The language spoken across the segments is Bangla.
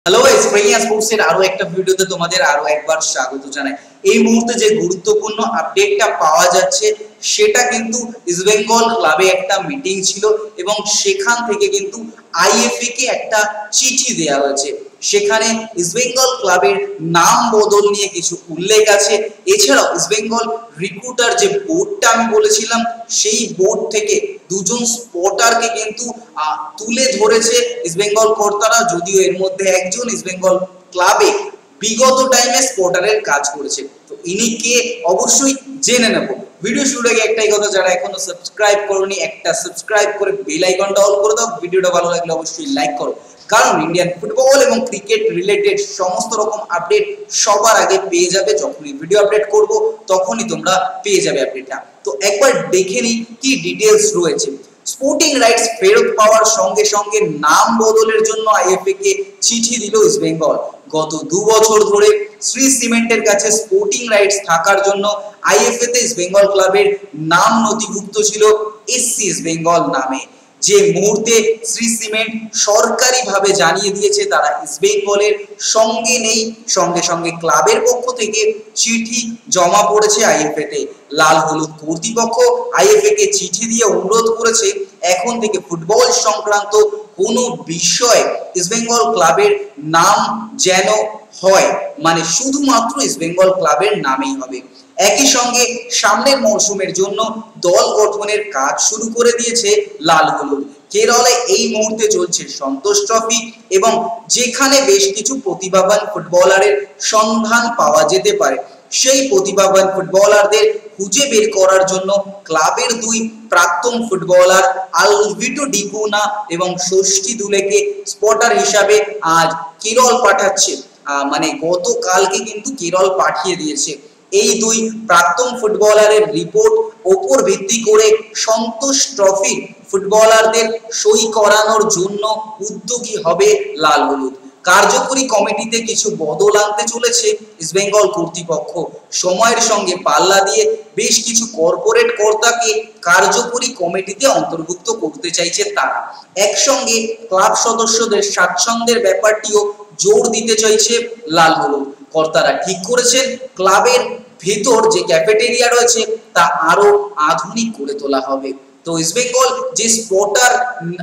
হ্যালো গাইস, প্রিয়া স্পোর্টসের আরো একটা ভিডিওতে তোমাদের আরো একবার স্বাগত জানাই। এই মুহূর্তে যে গুরুত্বপূর্ণ আপডেটটা পাওয়া যাচ্ছে সেটা কিন্তু ইস্ট বেঙ্গল ক্লাবে একটা মিটিং ছিল এবং সেখান থেকে কিন্তু আইএফএ কে একটা চিঠি দেওয়া হয়েছে। সেখানে ইস্ট বেঙ্গল ক্লাবের নাম বদল নিয়ে কিছু উল্লেখ আছে। এছাড়াও ইস্ট বেঙ্গল রিক্রুটার যে বোর্ডটা আমি বলেছিলাম সেই বোর্ড থেকে দুজন স্পটারকে কিন্তু তুলে ধরেছে ইস্ট বেঙ্গল কর্তারা, যদিও এর মধ্যে একজন ইস্ট বেঙ্গল ক্লাবে বিগত টাইমে স্পটারের কাজ করেছে। তো ইনি কে অবশ্যই জেনে নেব। ভিডিও শুরুর আগে একটাই কথা, যারা এখনো সাবস্ক্রাইব করোনি একটা সাবস্ক্রাইব করে বেল আইকনটা অল করে দাও। ভিডিওটা ভালো লাগলে অবশ্যই লাইক করো, কারণ ইন্ডিয়ান ফুটবল এবং ক্রিকেট রিলেটেড সমস্ত রকম আপডেট সবার আগে পেয়ে যাবে। যখনই ভিডিও আপডেট করব তখনই তোমরা পেয়ে যাবে আপডেটটা। তো একবার দেখে নিই কি ডিটেলস রয়েছে। স্পোর্টিং রাইটস ফেরত পাওয়ার সঙ্গে সঙ্গে নাম বদলের জন্য আইএফএ কে চিঠি দিল ইস্ট বেঙ্গল। গত 2 বছর ধরে শ্রী সিমেন্টের কাছে স্পোর্টিং রাইটস থাকার জন্য আইএফএ তে ইস্ট বেঙ্গল ক্লাবের নাম নথিভুক্ত ছিল এসসি ইস্ট বেঙ্গল নামে। যে মুহূর্তে শ্রী সিমেন্ট সরকারিভাবে জানিয়ে দিয়েছে তারা ইস্ট বেঙ্গলের সঙ্গে নেই, সঙ্গে সঙ্গে ক্লাবের পক্ষ থেকে চিঠি জমা পড়েছে আইএফএ তে। লাল হলুদ কর্তৃপক্ষ আইএফএ কে চিঠি দিয়ে অনুরোধ করেছে এখন থেকে ফুটবল সংক্রান্ত কোনো বিষয় ইস্ট বেঙ্গল ক্লাবের নাম যেন হয়, মানে শুধুমাত্র ইস্ট বেঙ্গল ক্লাবের নামেই হবে। একই সঙ্গে সামনের মরশুমের জন্য দল গঠনের কাজ শুরু করে দিয়েছে লাল হলুদ। কেরলে এই মুহূর্তে চলছে সন্তোষ ট্রফি এবং যেখানে বেশ কিছু প্রতিভাবান ফুটবলারের সন্ধান পাওয়া যেতে পারে। সেই প্রতিভাবান ফুটবলারদের খুঁজে বের করার জন্য ক্লাবের 2 প্রাক্তন ফুটবলার আলভিটো ডিকুনা এবং ষষ্ঠী দুলেকে স্পটার হিসাবে আজ কেরল পাঠাচ্ছে, মানে গতকালকে কিন্তু কেরল পাঠিয়ে দিয়েছে। এই 2 প্রাক্তন ফুটবলারের রিপোর্ট ওপর ভিত্তি করে সন্তোষ ট্রফি ফুটবলারদের সই করানোর জন্য উদ্যোগী হবে লাল হলুদ। কার্যকরী কমিটিতে কিছু বদল আনতে চলেছে ইস্ট বেঙ্গল কর্তৃপক্ষ। সময়ের সঙ্গে পাল্লা দিয়ে বেশ কিছু কর্পোরেট কর্তাকে কার্যকরী কমিটিতে অন্তর্ভুক্ত করতে চাইছে তারা। একসঙ্গে ক্লাব সদস্যদের স্বাচ্ছন্দ্যের ব্যাপারটিও জোর দিতে চাইছে লাল হলুদ। কর্তারা ঠিক করেছেন ক্লাবের ভেতর যে ক্যাফেটেরিয়া রয়েছে তা আরো আধুনিক করে তোলা হবে। তো ইস্ট বেঙ্গল যে স্পটার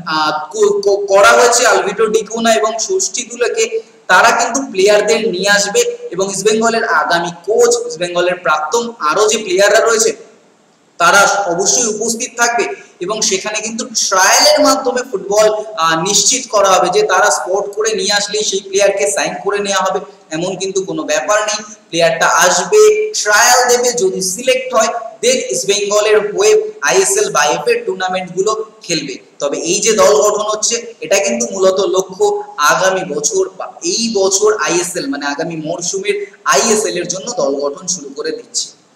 করা হয়েছে আলভিটো ডিকুনা এবং ষষ্ঠী দুলেকে, তারা কিন্তু প্লেয়ারদের নিয়ে আসবে এবং ইস্ট বেঙ্গলের আগামী কোচ, ইস্ট বেঙ্গলের প্রাক্তন আরো যে প্লেয়াররা রয়েছে তারা অবশ্যই উপস্থিত থাকবে এবং সেখানে কিন্তু ট্রায়ালের মাধ্যমে ফুটবল নিশ্চিত করা হবে যে তারা স্পট করে নিয়ে আসলেই সেই প্লেয়ারকে সাইন করে নেওয়া হবে, এমন কিন্তু কোনো ব্যাপার নেই। প্লেয়ারটা আসবে, ট্রায়াল দেবে, যদি সিলেক্ট হয় দেন ইস্ট বেঙ্গলের হয়ে আইএসএল বা এফএ টুর্নামেন্ট গুলো খেলবে। তবে এই যে দল গঠন হচ্ছে এটা কিন্তু মূলত লক্ষ্য আগামী বছর বা এই বছর আইএসএল মানে আগামী মরশুমের আইএসএল এর জন্য দল গঠন শুরু করে দিচ্ছে।